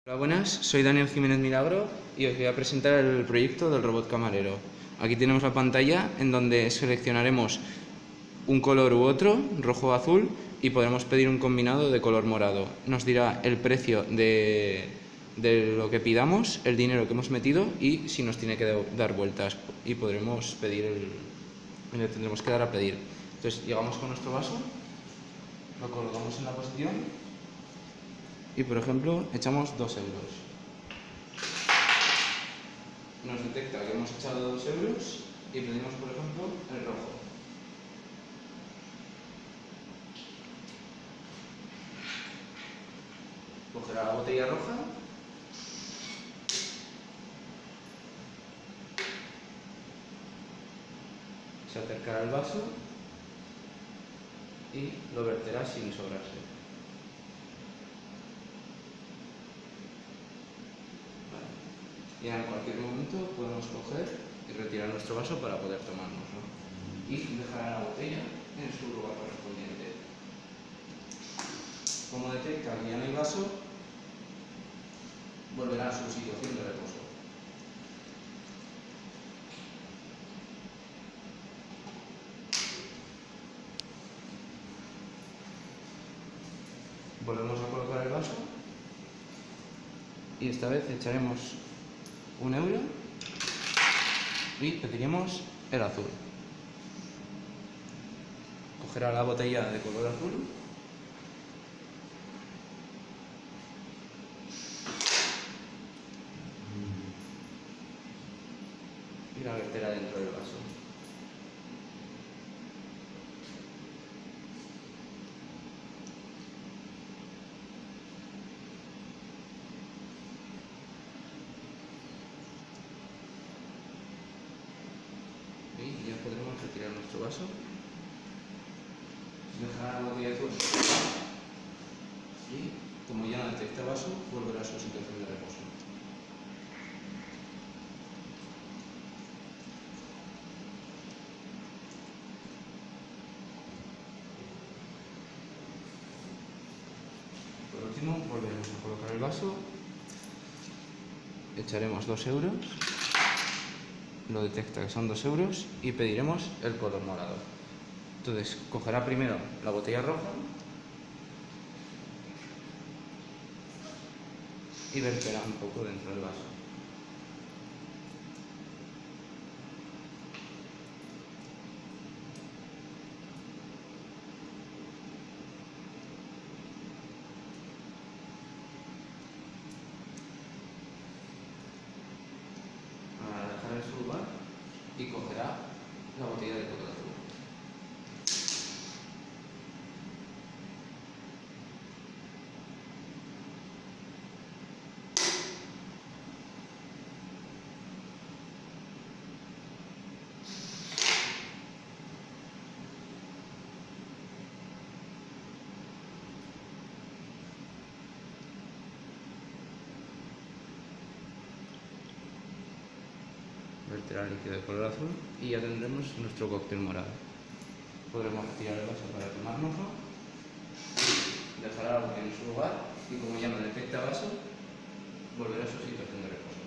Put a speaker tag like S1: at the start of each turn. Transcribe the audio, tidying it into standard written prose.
S1: Hola, buenas, soy Daniel Jiménez Milagro y os voy a presentar el proyecto del robot camarero. Aquí tenemos la pantalla en donde seleccionaremos un color u otro, rojo o azul, y podremos pedir un combinado de color morado. Nos dirá el precio de lo que pidamos, el dinero que hemos metido y si nos tiene que dar vueltas. Y podremos pedir le tendremos que dar a pedir. Entonces llegamos con nuestro vaso, lo colocamos en la posición y, por ejemplo, echamos 2 euros. Nos detecta que hemos echado 2 euros y pedimos, por ejemplo, el rojo. Cogerá la botella roja se acercará al vaso y lo verterá sin sobrarse. Y en cualquier momento podemos coger y retirar nuestro vaso para poder tomárnoslo. Y dejará la botella en su lugar correspondiente. Como detecta que ya no hay vaso, volverá a su situación de reposo. Volvemos a colocar el vaso y esta vez echaremos 1 euro y pediremos el azul. Cogerá la botella de color azul y la verterá dentro del vaso. Y ya podremos retirar nuestro vaso. Dejará la botella azul y, como ya no detecta vaso, volverá a su situación de reposo. Por último, volveremos a colocar el vaso, echaremos 2 euros, lo detecta que son 2 euros y pediremos el color morado. Entonces, cogerá primero la botella roja y verterá un poco dentro del vaso. Ahora dejará en su lugar y cogerá la botella de color azul. Verterá el líquido de color azul y ya tendremos nuestro cóctel morado. Podremos retirar el vaso para tomárnoslo, dejará la botella en su lugar y, como ya no detecta vaso, volverá a su situación de reposo.